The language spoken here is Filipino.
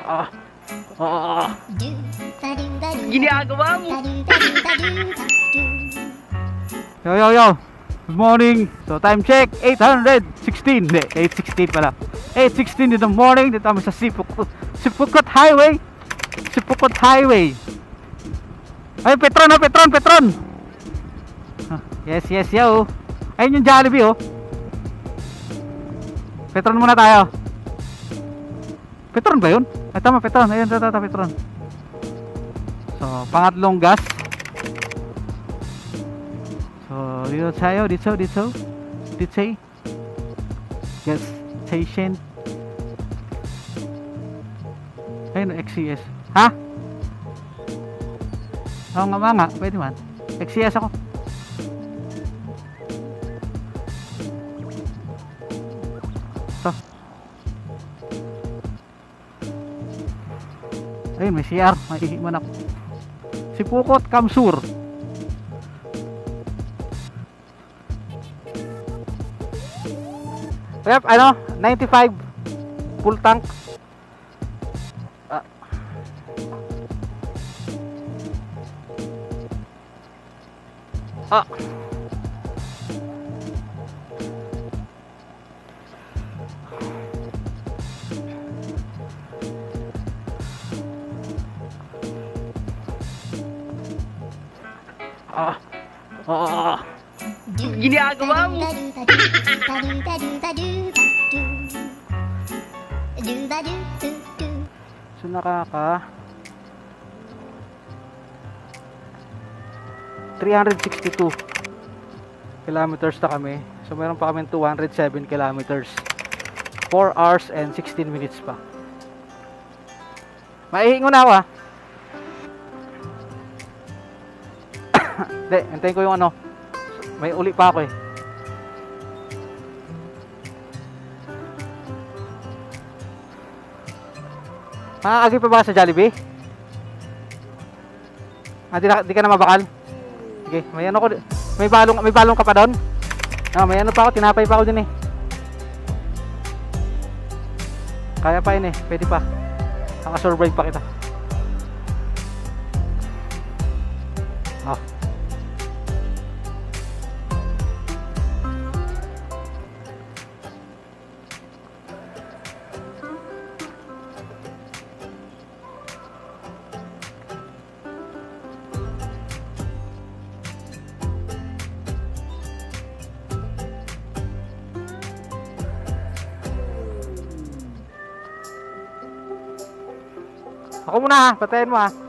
Ah. Ah. Ginagawa mo. Yo. Good morning. So time check 816. Hindi, 816 pala. 8:16 in the morning. Dito kami sa Sipukot Highway. Sipukot Highway. Ay, Petron. Yes, yo. Ayun yung Jollibee, oh. Petron muna tayo. Petron ba yun? Ay, tama, Petron. Ayun, tata, Petron. So, pangatlong gas. So, dito tayo. Dito. Gas station. Ayun, XCS. Ha? Oo nga. Pwede man. XCS ako. So. Ayun, may CR. Maihiman ako. Sipukot, Kamsur. Yep, 95 full tank. Ginagawa mo. So nakaka 362 kilometers na kami. So meron pa kami 207 kilometers. 4 hours and 16 minutes pa. Maihingo na ako, ha. Hindi, hintayin ko yung may uli pa ako, eh. Makakagi pa ba sa Jollibee? Di ka na mabakal? Sige, may balong ka pa doon? May pa ako, tinapay pa ako din, eh. Kaya pa yun, eh, pwede pa. Nakasurvive pa kita. Ako muna, ha, patayin mo, ha.